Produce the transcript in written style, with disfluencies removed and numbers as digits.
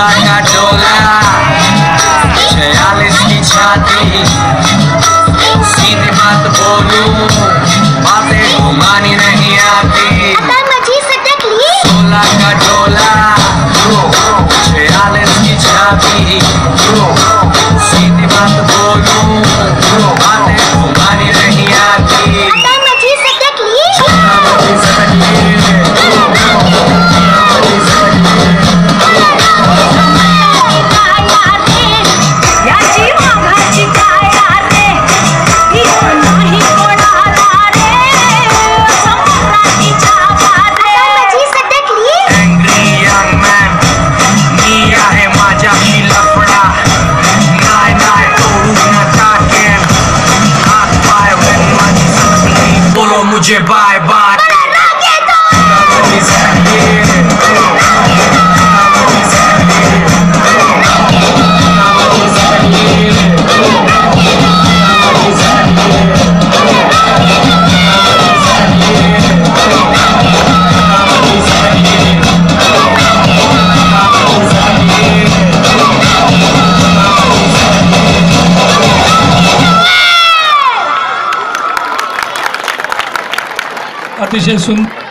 का डोला 46 की छाती सीधी बात बोलूं बातें घुमानी नहीं आती 16 का डोला 46 की छाती सीधी बात बोलूं बातें घुमानी नहीं आती मुझे बाय बाय अतिशय सुंदर